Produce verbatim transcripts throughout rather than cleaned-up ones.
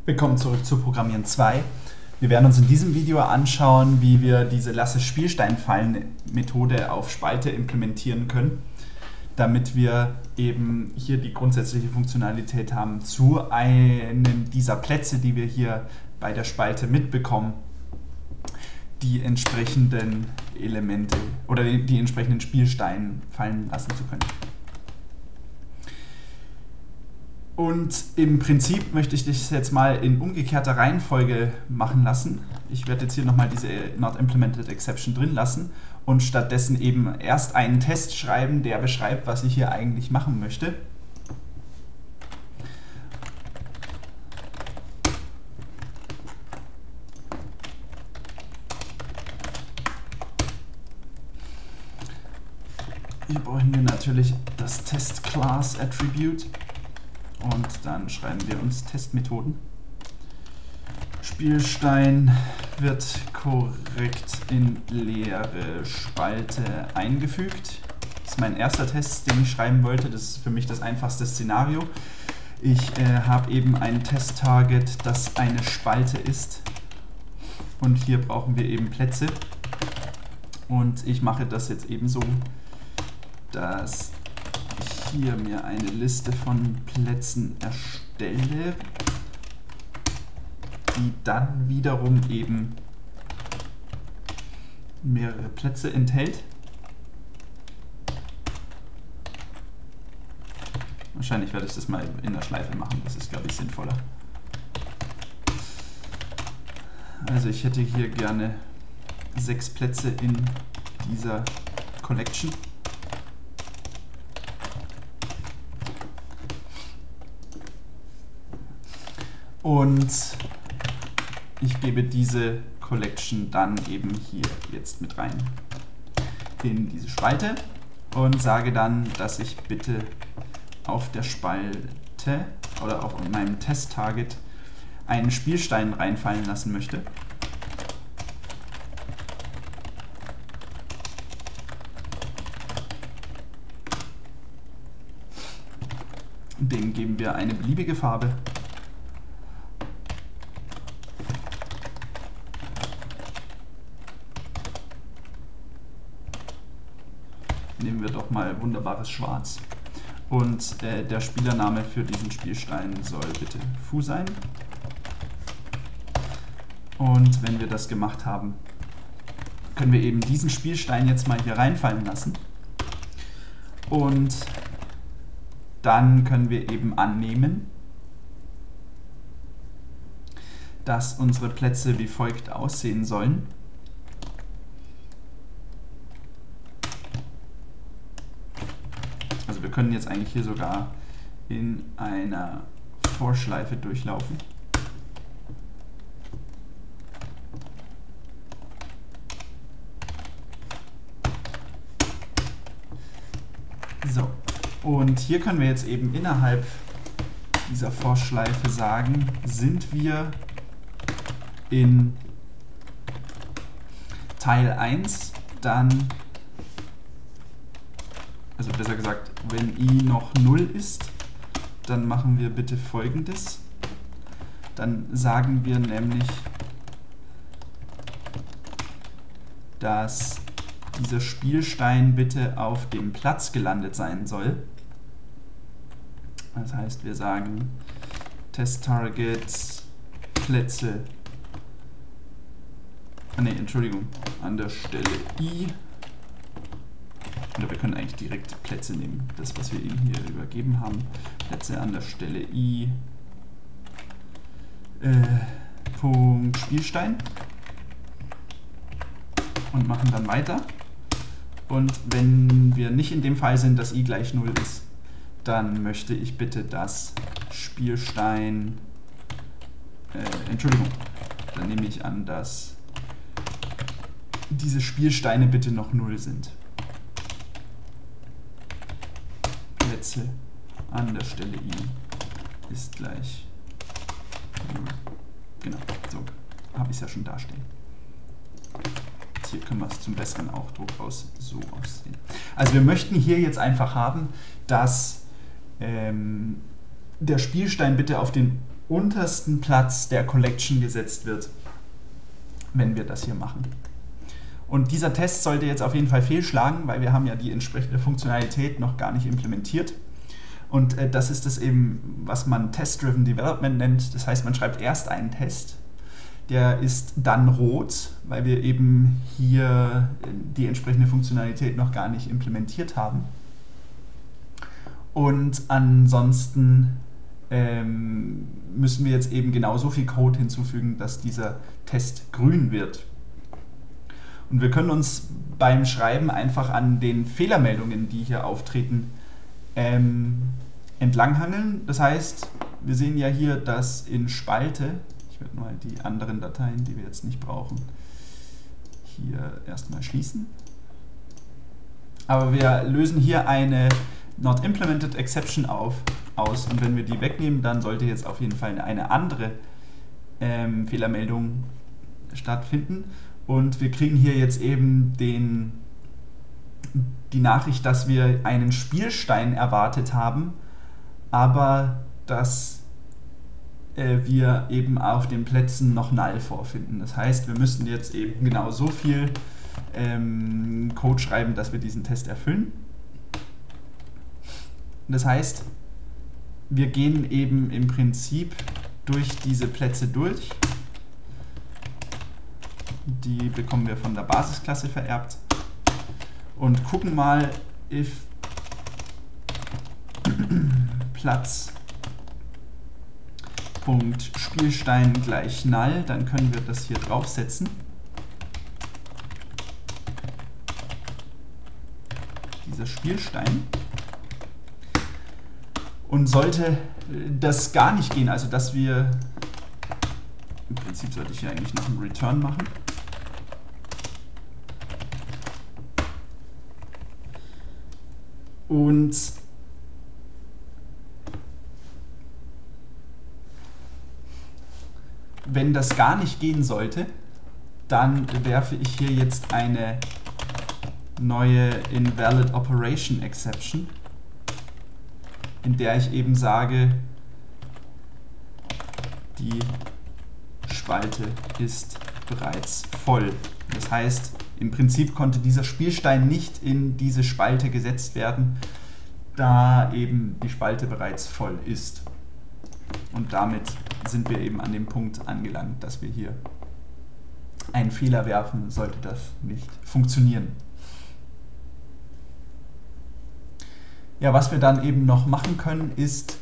Willkommen zurück zu Programmieren zwei. Wir werden uns in diesem Video anschauen, wie wir diese Lasse-Spielstein-Fallen-Methode auf Spalte implementieren können, damit wir eben hier die grundsätzliche Funktionalität haben, zu einem dieser Plätze, die wir hier bei der Spalte mitbekommen, die entsprechenden Elemente oder die, die entsprechenden Spielsteine fallen lassen zu können. Und im Prinzip möchte ich das jetzt mal in umgekehrter Reihenfolge machen lassen. Ich werde jetzt hier nochmal diese Not Implemented Exception drin lassen und stattdessen eben erst einen Test schreiben, der beschreibt, was ich hier eigentlich machen möchte. Hier brauchen wir natürlich das Test Class Attribute. Und dann schreiben wir uns Testmethoden. Spielstein wird korrekt in leere Spalte eingefügt. Das ist mein erster Test, den ich schreiben wollte. Das ist für mich das einfachste Szenario. Ich äh, habe eben ein Test-Target, das eine Spalte ist. Und hier brauchen wir eben Plätze. Und ich mache das jetzt eben so, dass hier mir eine Liste von Plätzen erstelle, die dann wiederum eben mehrere Plätze enthält. Wahrscheinlich werde ich das mal in der Schleife machen, das ist, glaube ich, sinnvoller. Also ich hätte hier gerne sechs Plätze in dieser Collection. Und ich gebe diese Collection dann eben hier jetzt mit rein in diese Spalte und sage dann, dass ich bitte auf der Spalte oder auf meinem Test-Target einen Spielstein reinfallen lassen möchte. Dem geben wir eine beliebige Farbe. Nehmen wir doch mal wunderbares Schwarz. Und äh, der Spielername für diesen Spielstein soll bitte Foo sein. Und wenn wir das gemacht haben, können wir eben diesen Spielstein jetzt mal hier reinfallen lassen. Und dann können wir eben annehmen, dass unsere Plätze wie folgt aussehen sollen. Also wir können jetzt eigentlich hier sogar in einer For-Schleife durchlaufen. So, und hier können wir jetzt eben innerhalb dieser For-Schleife sagen, sind wir in Teil eins, dann also besser gesagt, wenn i noch null ist, dann machen wir bitte Folgendes. Dann sagen wir nämlich, dass dieser Spielstein bitte auf dem Platz gelandet sein soll. Das heißt, wir sagen Test-Target Plätze, ah ne, Entschuldigung, an der Stelle i. Oder wir können eigentlich direkt Plätze nehmen, das was wir ihm hier übergeben haben. Plätze an der Stelle i. Äh, Punkt Spielstein. Und machen dann weiter. Und wenn wir nicht in dem Fall sind, dass i gleich null ist, dann möchte ich bitte, dass Spielstein, äh, Entschuldigung, dann nehme ich an, dass diese Spielsteine bitte noch null sind. Plätze an der Stelle i ist gleich null. Genau, so habe ich es ja schon dastehen. Hier können wir es zum besseren Ausdruck aus so aussehen. Also wir möchten hier jetzt einfach haben, dass ähm, der Spielstein bitte auf den untersten Platz der Collection gesetzt wird, wenn wir das hier machen. Und dieser Test sollte jetzt auf jeden Fall fehlschlagen, weil wir haben ja die entsprechende Funktionalität noch gar nicht implementiert. Und äh, das ist das eben, was man Test-Driven Development nennt. Das heißt, man schreibt erst einen Test, der ist dann rot, weil wir eben hier die entsprechende Funktionalität noch gar nicht implementiert haben. Und ansonsten ähm, müssen wir jetzt eben genau so viel Code hinzufügen, dass dieser Test grün wird. Und wir können uns beim Schreiben einfach an den Fehlermeldungen, die hier auftreten, ähm, entlanghangeln. Das heißt, wir sehen ja hier, dass in Spalte, ich werde mal die anderen Dateien, die wir jetzt nicht brauchen, hier erstmal schließen. Aber wir lösen hier eine Not Implemented Exception auf, aus, und wenn wir die wegnehmen, dann sollte jetzt auf jeden Fall eine andere ähm, Fehlermeldung stattfinden. Und wir kriegen hier jetzt eben den, die Nachricht, dass wir einen Spielstein erwartet haben, aber dass äh, wir eben auf den Plätzen noch null vorfinden. Das heißt, wir müssen jetzt eben genau so viel ähm, Code schreiben, dass wir diesen Test erfüllen. Das heißt, wir gehen eben im Prinzip durch diese Plätze durch. Die bekommen wir von der Basisklasse vererbt und gucken mal, if Platz Punkt Spielstein gleich null, dann können wir das hier draufsetzen. Dieser Spielstein. Und sollte das gar nicht gehen, also dass wir, im Prinzip sollte ich hier eigentlich noch einen Return machen. Und wenn das gar nicht gehen sollte, dann werfe ich hier jetzt eine neue Invalid Operation Exception, in der ich eben sage, die Spalte ist bereits voll. Das heißt, im Prinzip konnte dieser Spielstein nicht in diese Spalte gesetzt werden, da eben die Spalte bereits voll ist. Und damit sind wir eben an dem Punkt angelangt, dass wir hier einen Fehler werfen, sollte das nicht funktionieren. Ja, was wir dann eben noch machen können, ist,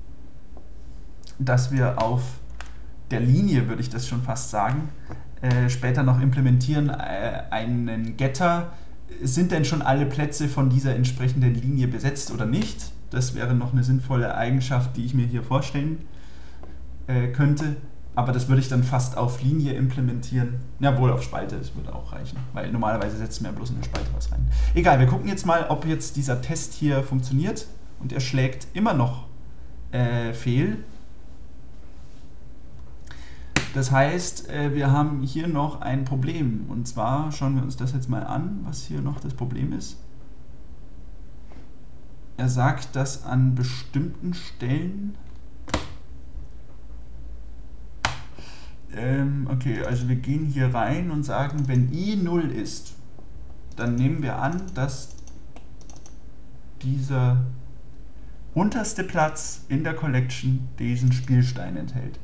dass wir auf der Linie, würde ich das schon fast sagen, äh, später noch implementieren, äh, einen Getter. Sind denn schon alle Plätze von dieser entsprechenden Linie besetzt oder nicht? Das wäre noch eine sinnvolle Eigenschaft, die ich mir hier vorstellen äh, könnte. Aber das würde ich dann fast auf Linie implementieren. Ja, wohl auf Spalte, das würde auch reichen. Weil normalerweise setzt man ja bloß in eine Spalte was rein. Egal, wir gucken jetzt mal, ob jetzt dieser Test hier funktioniert. Und er schlägt immer noch äh, fehl. Das heißt, äh, wir haben hier noch ein Problem. Und zwar schauen wir uns das jetzt mal an, was hier noch das Problem ist. Er sagt, dass an bestimmten Stellen... Okay, also wir gehen hier rein und sagen, wenn i null ist, dann nehmen wir an, dass dieser unterste Platz in der Collection diesen Spielstein enthält.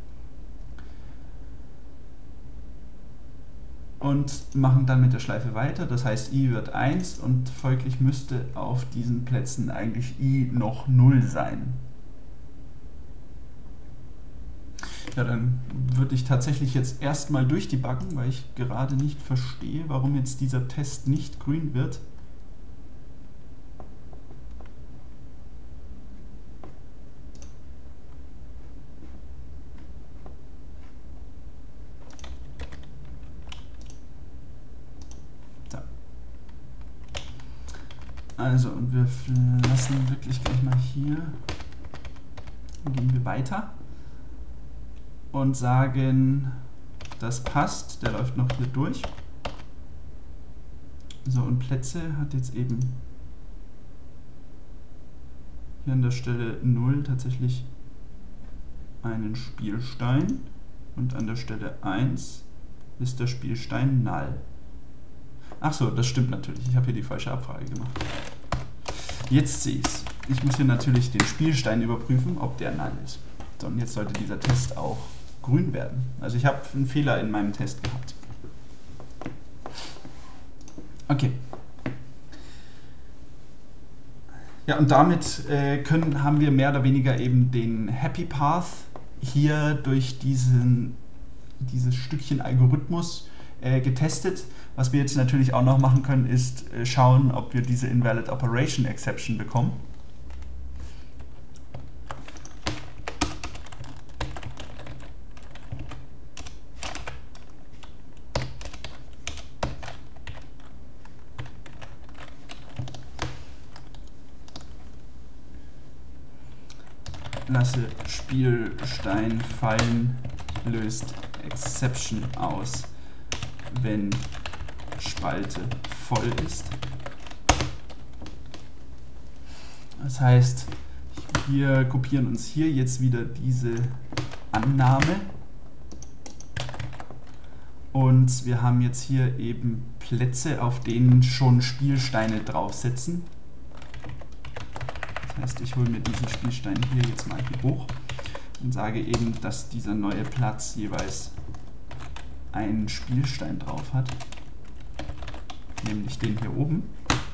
Und machen dann mit der Schleife weiter, das heißt i wird eins und folglich müsste auf diesen Plätzen eigentlich i noch null sein. Ja, dann würde ich tatsächlich jetzt erstmal durchdebuggen, weil ich gerade nicht verstehe, warum jetzt dieser Test nicht grün wird. So. Also, und wir lassen wirklich gleich mal hier, dann gehen wir weiter. Und sagen, das passt, der läuft noch hier durch. So, und Plätze hat jetzt eben hier an der Stelle null tatsächlich einen Spielstein und an der Stelle eins ist der Spielstein null. Achso, das stimmt natürlich. Ich habe hier die falsche Abfrage gemacht. Jetzt sehe ich es. Ich muss hier natürlich den Spielstein überprüfen, ob der null ist. So, und jetzt sollte dieser Test auch grün werden. Also ich habe einen Fehler in meinem Test gehabt. Okay. Ja, und damit äh, können, haben wir mehr oder weniger eben den Happy Path hier durch diesen, dieses Stückchen Algorithmus äh, getestet. Was wir jetzt natürlich auch noch machen können, ist äh, schauen, ob wir diese Invalid Operation Exception bekommen. Lasse Spielstein fallen, löst Exception aus, wenn Spalte voll ist. Das heißt, wir kopieren uns hier jetzt wieder diese Annahme und wir haben jetzt hier eben Plätze, auf denen schon Spielsteine drauf sitzen. Das heißt, ich hole mir diesen Spielstein hier jetzt mal hier hoch und sage eben, dass dieser neue Platz jeweils einen Spielstein drauf hat, nämlich den hier oben.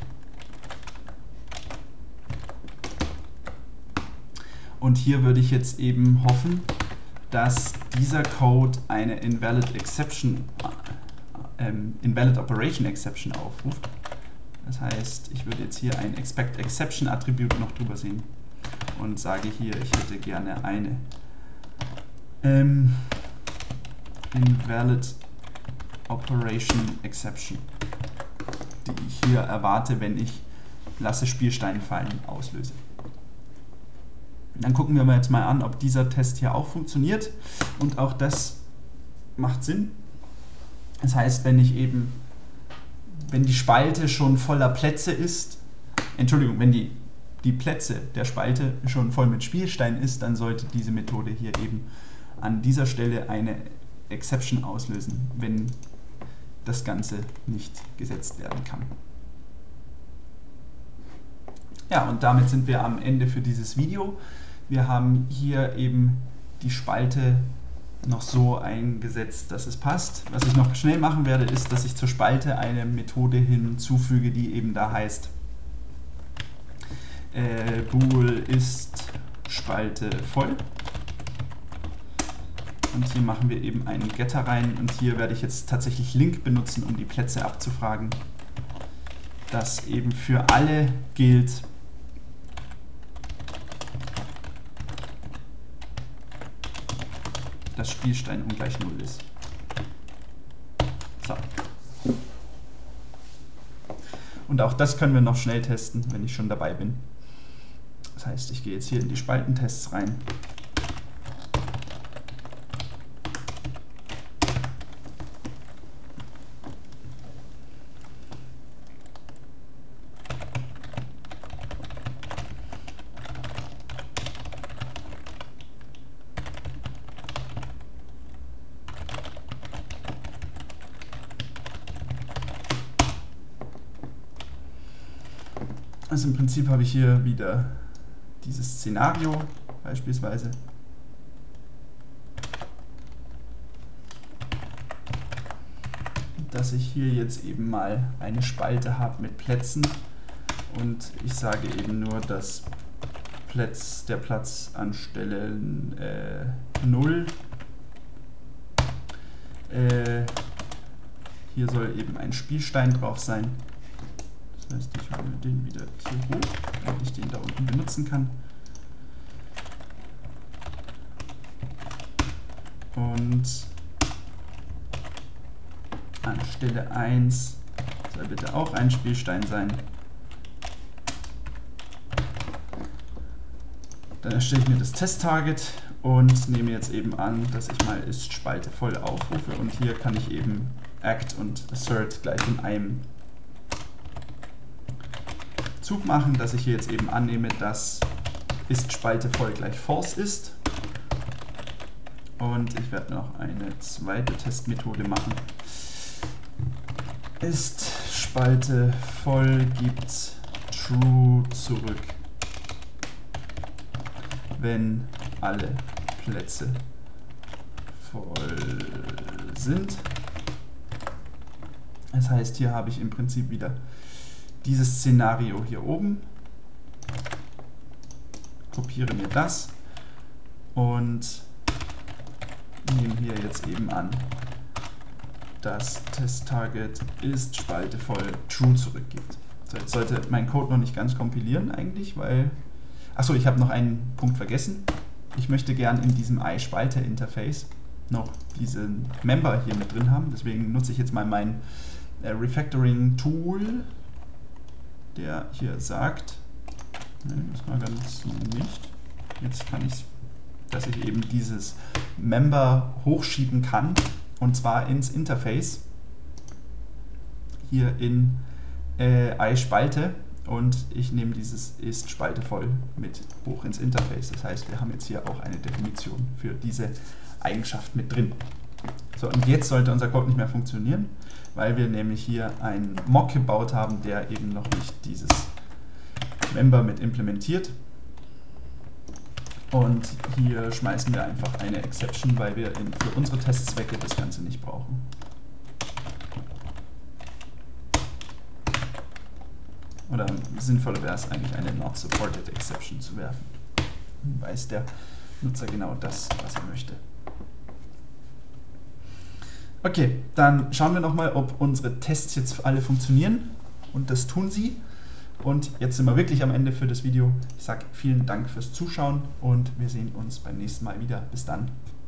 Und hier würde ich jetzt eben hoffen, dass dieser Code eine Invalid Exception, äh, Invalid Operation Exception aufruft. Das heißt, ich würde jetzt hier ein Expect Exception Attribut noch drüber sehen und sage hier, ich hätte gerne eine ähm, Invalid Operation Exception, die ich hier erwarte, wenn ich lasse Spielstein fallen auslöse. Dann gucken wir mal jetzt mal an, ob dieser Test hier auch funktioniert, und auch das macht Sinn. Das heißt, wenn ich eben wenn die Spalte schon voller Plätze ist, Entschuldigung, wenn die, die Plätze der Spalte schon voll mit Spielstein ist, dann sollte diese Methode hier eben an dieser Stelle eine Exception auslösen, wenn das Ganze nicht gesetzt werden kann. Ja, und damit sind wir am Ende für dieses Video. Wir haben hier eben die Spalte noch so eingesetzt, dass es passt. Was ich noch schnell machen werde, ist, dass ich zur Spalte eine Methode hinzufüge, die eben da heißt äh, bool ist Spalte voll. Und hier machen wir eben einen Getter rein, und hier werde ich jetzt tatsächlich Link benutzen, um die Plätze abzufragen, dass eben für alle gilt, dass Spielstein ungleich null ist. So. Und auch das können wir noch schnell testen, wenn ich schon dabei bin. Das heißt, ich gehe jetzt hier in die Spaltentests rein. Also im Prinzip habe ich hier wieder dieses Szenario beispielsweise. Dass ich hier jetzt eben mal eine Spalte habe mit Plätzen, und ich sage eben nur, dass Platz, der Platz anstelle äh, null äh, hier soll eben ein Spielstein drauf sein. Das heißt, ich hole den wieder hier hoch, damit ich den da unten benutzen kann. Und an Stelle eins soll bitte auch ein Spielstein sein. Dann erstelle ich mir das Test-Target und nehme jetzt eben an, dass ich mal ist Spalte voll aufrufe, und hier kann ich eben Act und Assert gleich in einem Zug machen, dass ich hier jetzt eben annehme, dass ist Spalte voll gleich false ist, Und ich werde noch eine zweite Testmethode machen. Ist Spalte voll, gibt true zurück, wenn alle Plätze voll sind. Das heißt, hier habe ich im Prinzip wieder dieses Szenario hier oben, kopiere mir das und nehme hier jetzt eben an, dass TestTarget ist Spalte voll true zurückgibt. So, jetzt sollte mein Code noch nicht ganz kompilieren eigentlich, weil... Achso, ich habe noch einen Punkt vergessen. Ich möchte gern in diesem iSpalte-Interface noch diesen Member hier mit drin haben. Deswegen nutze ich jetzt mal mein äh, Refactoring-Tool, der hier sagt, ne, das war ganz nicht, jetzt kann ich, dass ich eben dieses Member hochschieben kann, und zwar ins Interface, hier in äh, iSpalte, und ich nehme dieses ist Spalte voll mit hoch ins Interface. Das heißt, wir haben jetzt hier auch eine Definition für diese Eigenschaft mit drin. So, und jetzt sollte unser Code nicht mehr funktionieren, weil wir nämlich hier einen Mock gebaut haben, der eben noch nicht dieses Member mit implementiert. Und hier schmeißen wir einfach eine Exception, weil wir in, für unsere Testzwecke das Ganze nicht brauchen. Oder sinnvoller wäre es eigentlich, eine Not Supported Exception zu werfen. Dann weiß der Nutzer genau das, was er möchte. Okay, dann schauen wir nochmal, ob unsere Tests jetzt alle funktionieren. Und das tun sie. Und jetzt sind wir wirklich am Ende für das Video. Ich sage vielen Dank fürs Zuschauen und wir sehen uns beim nächsten Mal wieder. Bis dann.